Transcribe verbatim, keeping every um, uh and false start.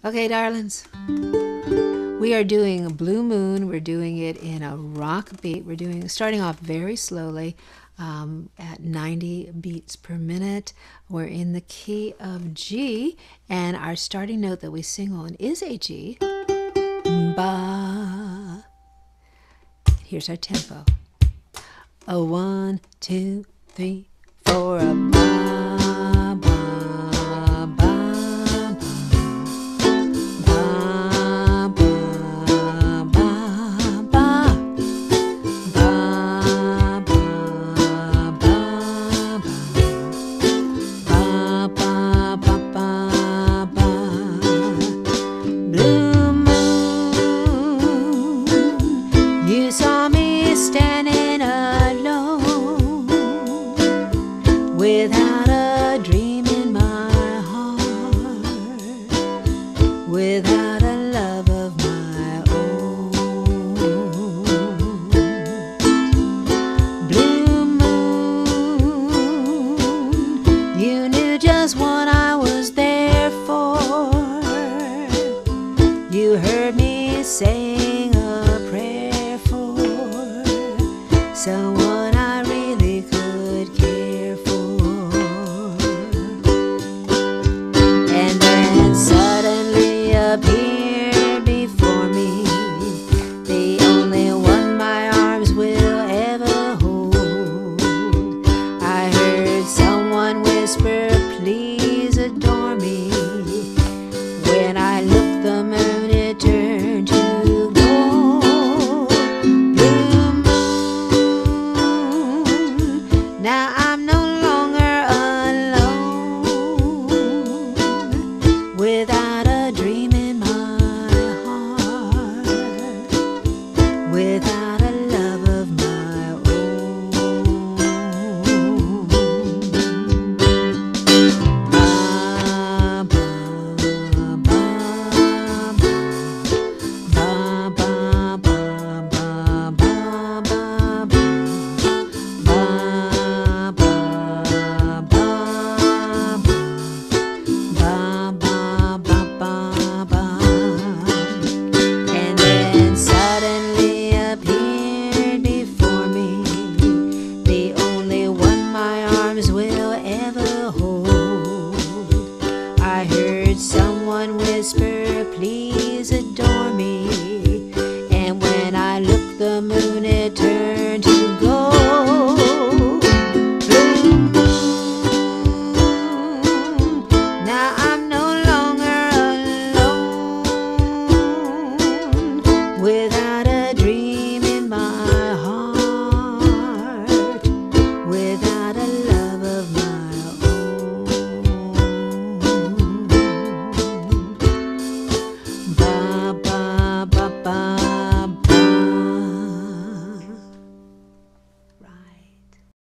Okay, darlings, we are doing Blue Moon. We're doing it in a rock beat. We're doing starting off very slowly um, at ninety beats per minute. We're in the key of G, and our starting note that we sing on is a G. Ba. Here's our tempo. A one, two, three, four, a ba. You saw me standing alone, without a dream in my heart, without a love of my own. Blue moon, you knew just what I was there for. You heard me saying a prayer for someone I really could care for. And then suddenly appeared before me the only one my arms will ever hold. I heard someone whisper, "Please adore me." When I looked, the moon it turned to gold. Blue moon, now I'm no longer alone, without a dream in my heart, without a love of my own. Ba, ba, ba, ba, ba, ba, ba, ba, ba, ba. And then suddenly appeared before me the only one my arms will ever hold. I heard someone whisper, "Please